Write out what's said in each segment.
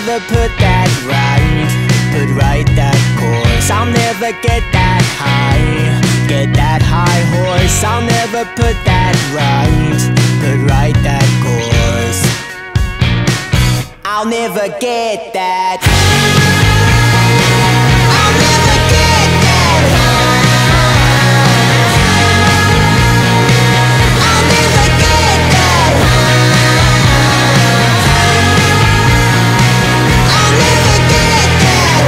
never put that right, put right that course. I'll never get that high, get that high horse. I'll never put that right, put right that course. I'll never get that. I'll never get that high. I'll never get that high. I'll never get that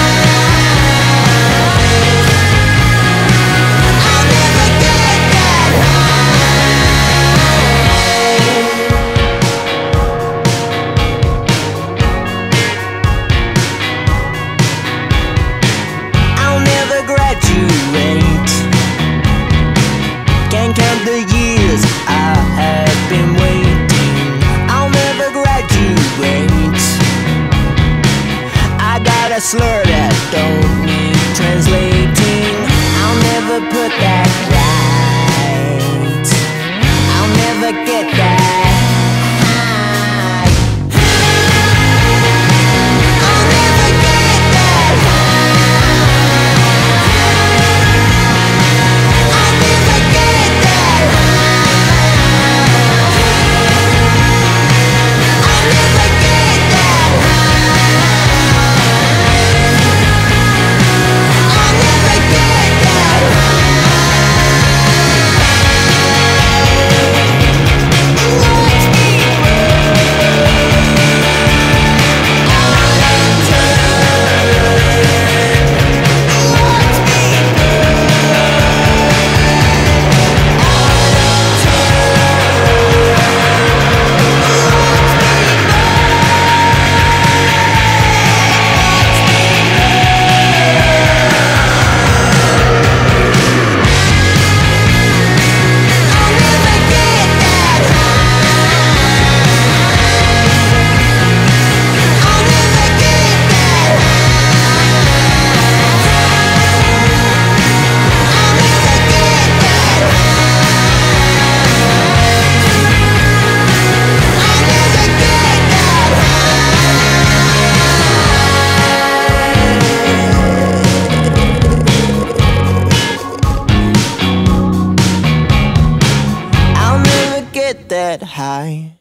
high. I'll never get that I'll never graduate. Can't count the years I have been waiting. I'll never graduate. I got a slur that don't need translating. I'll never put that right. I'll never get that high. I'll never get that high. I'll never get that high. I'll never get that high. I'll never get that that high.